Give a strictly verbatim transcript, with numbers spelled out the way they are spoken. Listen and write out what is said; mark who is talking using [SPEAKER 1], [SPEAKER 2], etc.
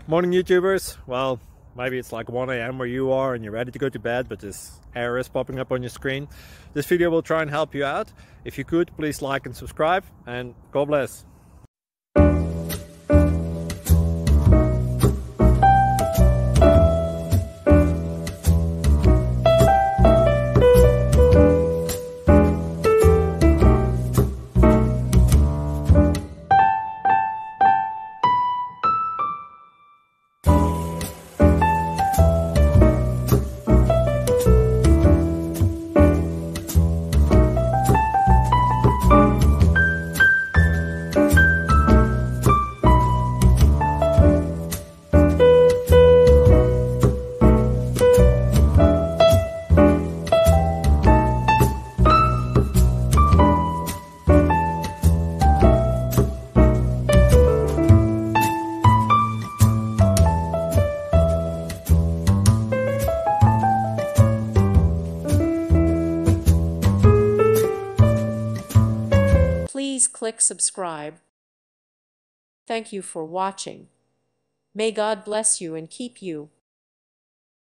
[SPEAKER 1] Morning YouTubers. Well, maybe it's like one A M where you are and you're ready to go to bed, but this error is popping up on your screen. This video will try and help you out. If you could, please like and subscribe, and God bless.
[SPEAKER 2] Please click subscribe. Thank you for watching. May God bless you and keep you.